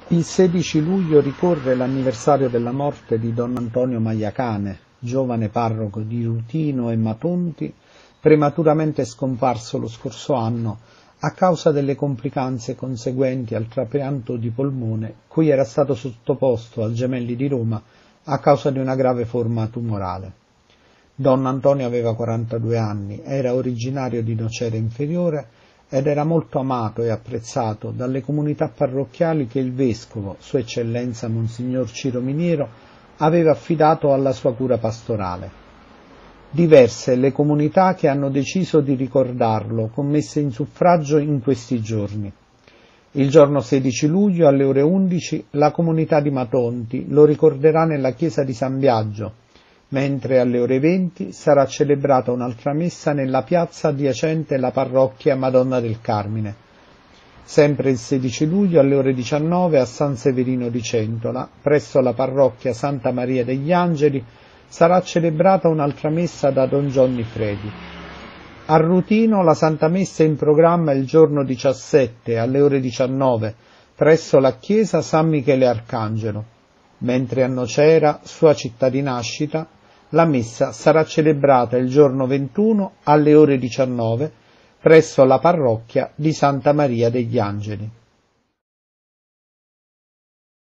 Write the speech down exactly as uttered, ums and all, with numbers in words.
Il sedici luglio ricorre l'anniversario della morte di don Antonio Magliacane, giovane parroco di Rutino e Matonti, prematuramente scomparso lo scorso anno a causa delle complicanze conseguenti al trapianto di polmone cui era stato sottoposto al Gemelli di Roma a causa di una grave forma tumorale. Don Antonio aveva quarantadue anni, era originario di Nocera Inferiore ed era molto amato e apprezzato dalle comunità parrocchiali che il vescovo, Sua Eccellenza Monsignor Ciro Miniero, aveva affidato alla sua cura pastorale. Diverse le comunità che hanno deciso di ricordarlo, commesse in suffragio in questi giorni. Il giorno sedici luglio alle ore undici la comunità di Matonti lo ricorderà nella chiesa di San Biagio, mentre alle ore venti sarà celebrata un'altra messa nella piazza adiacente alla parrocchia Madonna del Carmine. Sempre il sedici luglio alle ore diciannove a San Severino di Centola, presso la parrocchia Santa Maria degli Angeli, sarà celebrata un'altra messa da Don Gionni Fredi. A Rutino la Santa Messa è in programma il giorno diciassette alle ore diciannove, presso la chiesa San Michele Arcangelo, mentre a Nocera, sua città di nascita, la messa sarà celebrata il giorno ventuno alle ore diciannove presso la parrocchia di Santa Maria degli Angeli.